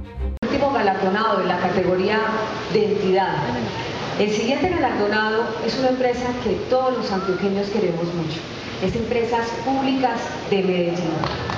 Último galardonado en la categoría de entidad. El siguiente galardonado es una empresa que todos los antioqueños queremos mucho. Es Empresas Públicas de Medellín.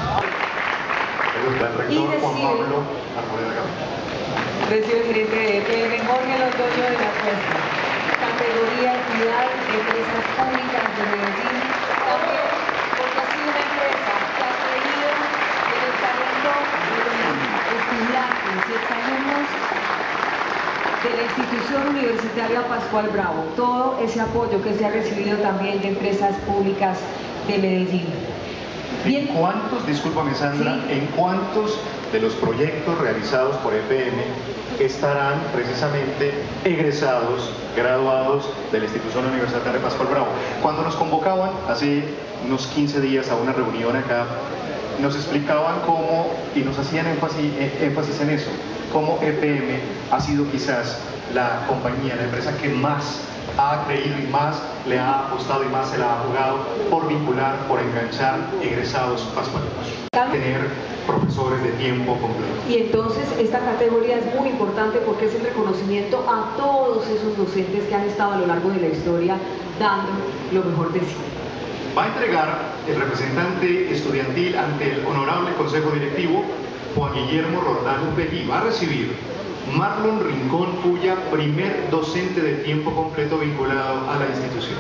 Recibe el gerente de EPM, Jorge Londoño de la Cuesta. Categoría entidad de Empresas Públicas de Medellín. También porque ha sido una empresa que ha creído en el talento de los estudiantes y exalumnos de la institución universitaria Pascual Bravo. Todo ese apoyo que se ha recibido también de Empresas Públicas de Medellín. ¿En cuántos, discúlpame Sandra, sí, en cuántos de los proyectos realizados por EPM estarán precisamente egresados, graduados de la institución universitaria Pascual Bravo? Cuando nos convocaban hace unos 15 días a una reunión acá, nos explicaban cómo, y nos hacían énfasis en eso, cómo EPM ha sido quizás la compañía, la empresa que más ha creído y más le ha apostado y más se la ha jugado por vincular, por enganchar egresados pascualinos, tener profesores de tiempo completo. Y entonces esta categoría es muy importante porque es el reconocimiento a todos esos docentes que han estado a lo largo de la historia dando lo mejor de sí. Va a entregar el representante estudiantil ante el honorable Consejo Directivo, Juan Guillermo Roldán Upegui. Va a recibir Marlon Rincón Puya, primer docente de tiempo completo vinculado a la institución.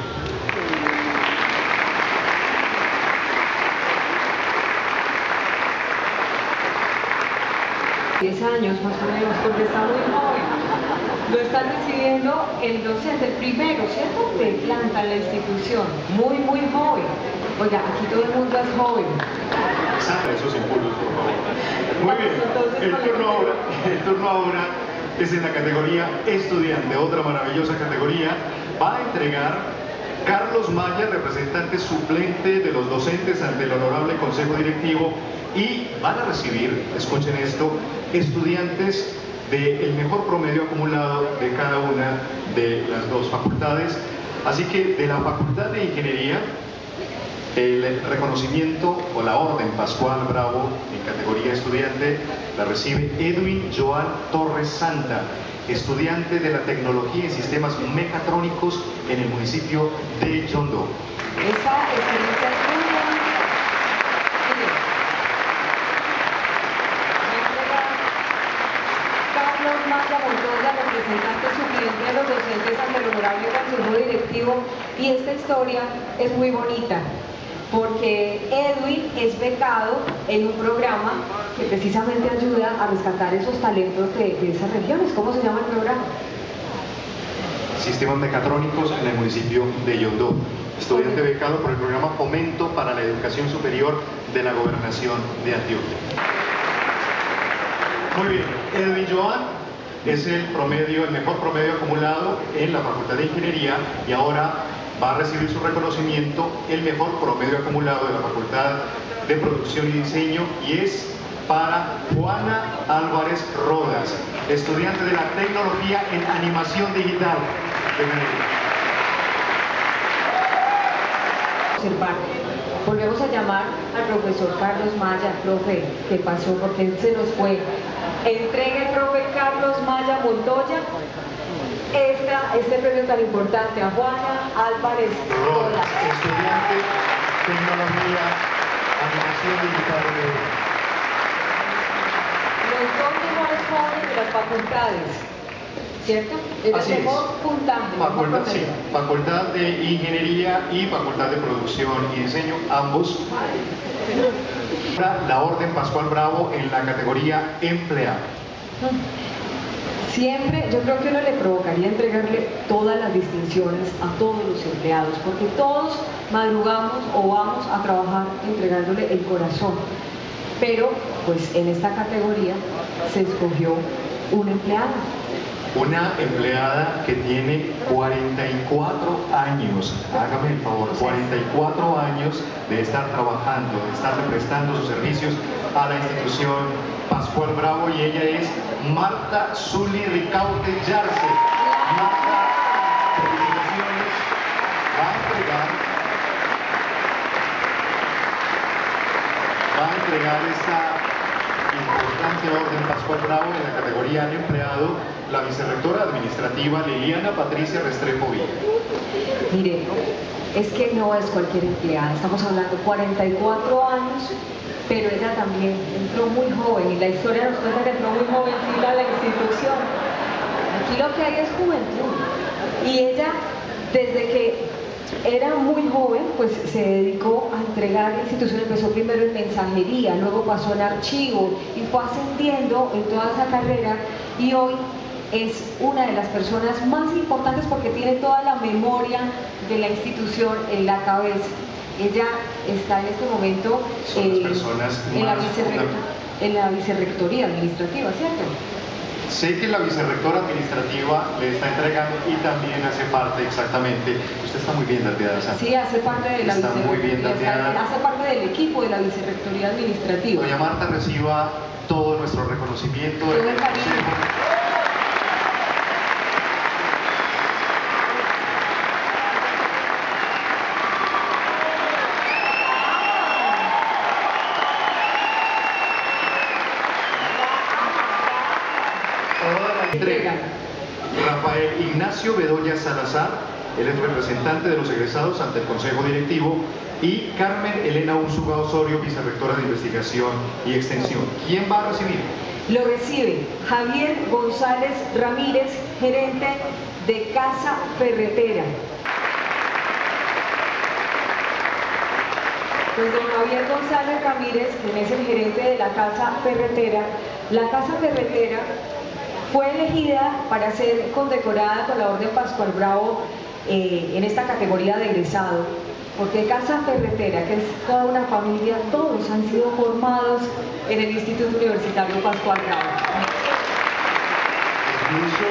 Años más o menos, porque está muy joven. Lo está recibiendo el docente, el primero, ¿cierto?, de planta en la institución, muy joven. Oiga, aquí todo el mundo es joven. Saca esos impulsos, por favor. Muy bien, el turno ahora es en la categoría estudiante, otra maravillosa categoría. Va a entregar Carlos Maya, representante suplente de los docentes ante el honorable Consejo Directivo, y van a recibir, escuchen esto, estudiantes del mejor promedio acumulado de cada una de las dos facultades. Así que de la Facultad de Ingeniería, el reconocimiento o la orden Pascual Bravo en categoría estudiante la recibe Edwin Joan Torres Santa, estudiante de la Tecnología en Sistemas Mecatrónicos en el municipio de Yondó. Esa experiencia es muy bonita. Carlos Maya Montoya, representante suplente de los docentes ante el honorable Consejo Directivo, y esta historia es muy bonita porque Edwin es becado en un programa que precisamente ayuda a rescatar esos talentos de esas regiones. ¿Cómo se llama el programa? Sistemas Mecatrónicos en el municipio de Yondó. Estudiante becado por el programa Fomento para la Educación Superior de la Gobernación de Antioquia. Muy bien, Edwin Joan es el mejor promedio acumulado en la Facultad de Ingeniería, y ahora va a recibir su reconocimiento el mejor promedio acumulado de la Facultad de Producción y Diseño, y es para Juana Álvarez Rodas, estudiante de la Tecnología en Animación Digital de Medellín. Volvemos a llamar al profesor Carlos Maya. Profe, ¿qué pasó? Porque él se nos fue. Entregue el profe Carlos Maya Montoya este premio tan importante a Juana Álvarez Rodas, estudiante de Tecnología, Animación Digital de los dos mejores jóvenes de las facultades, ¿cierto? Así es. Puntando. Sí, Facultad de Ingeniería y Facultad de Producción y Diseño, ambos. La orden Pascual Bravo en la categoría empleado. Siempre, yo creo que uno le provocaría entregarle todas las distinciones a todos los empleados, porque todos madrugamos o vamos a trabajar entregándole el corazón. Pero, pues en esta categoría se escogió una empleada. Una empleada que tiene 44 años, hágame el favor, 44 años de estar trabajando, de estar prestando sus servicios a la institución Pascual Bravo, y ella es Marta Zuli Ricaute Yarse. Marta, felicitaciones, va a entregar esta importante orden Pascual Pascual Bravo, en la categoría han empleado la vicerrectora administrativa Liliana Patricia Restrepo Villa. Mire, es que no es cualquier empleada, estamos hablando de 44 años, pero ella también entró muy joven y la historia nos cuenta que entró muy jovencita a la institución. Aquí lo que hay es juventud y ella, desde que era muy joven, pues se dedicó a entregar la institución. Empezó primero en mensajería, luego pasó en archivo y fue ascendiendo en toda esa carrera, y hoy es una de las personas más importantes porque tiene toda la memoria de la institución en la cabeza. Ella está en este momento en la vicerrectoría administrativa, ¿cierto? Sé que la vicerrectora administrativa le está entregando y también hace parte, exactamente. Usted está muy bien dateada, Sandra. Sí, hace parte de la vicerrectoría. Está muy bien dateada. Hace parte del equipo de la vicerrectoría administrativa. Doña Marta reciba todo nuestro reconocimiento. Todo el cariño. Entrega Rafael Ignacio Bedoya Salazar, él es representante de los egresados ante el Consejo Directivo, y Carmen Elena Úrsuga Osorio, vicerrectora de Investigación y Extensión. ¿Quién va a recibir? Lo recibe Javier González Ramírez, gerente de Casa Ferretera. Pues don Javier González Ramírez, quien es el gerente de la Casa Ferretera. La Casa Ferretera fue elegida para ser condecorada con la Orden Pascual Bravo en esta categoría de egresado, porque Casa Ferretera, que es toda una familia, todos han sido formados en el Instituto Universitario Pascual Bravo. Incluso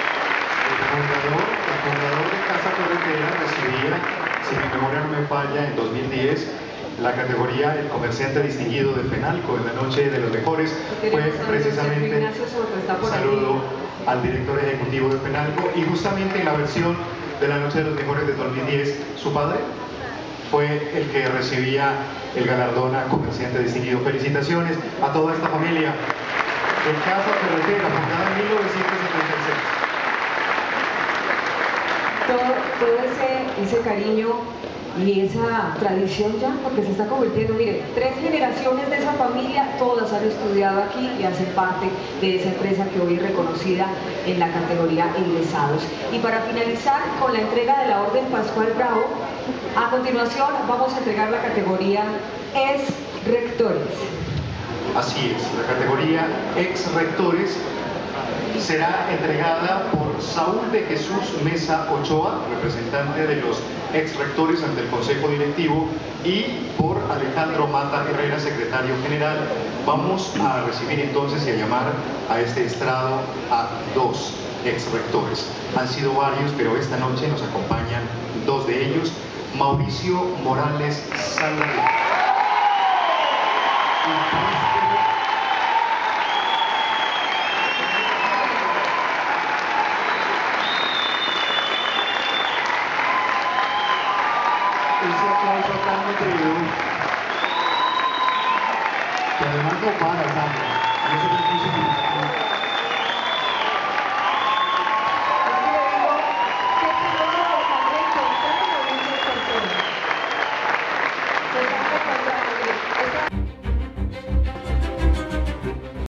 el fundador de Casa Ferretera recibía, si mi memoria no me falla, en 2010, la categoría El Comerciante Distinguido de FENALCO en la Noche de los Mejores. Fue precisamente, saludo al director ejecutivo de FENALCO, y justamente en la versión de la Noche de los Mejores de 2010, su padre fue el que recibía el galardón a Comerciante Distinguido. Felicitaciones a toda esta familia de Casa Ferretera, fundada en 1976. Todo ese cariño y esa tradición ya, porque se está convirtiendo, miren, 3 generaciones de esa familia, todas han estudiado aquí y hacen parte de esa empresa que hoy es reconocida en la categoría egresados. Y para finalizar con la entrega de la Orden Pascual Bravo, a continuación vamos a entregar la categoría ex-rectores. Así es, la categoría ex-rectores será entregada por Saúl de Jesús Mesa Ochoa, representante de los ex-rectores ante el Consejo Directivo, y por Alejandro Mata Herrera, secretario general. Vamos a recibir entonces y a llamar a este estrado a 2 ex-rectores. Han sido varios, pero esta noche nos acompañan 2 de ellos. Mauricio Morales Saldaña.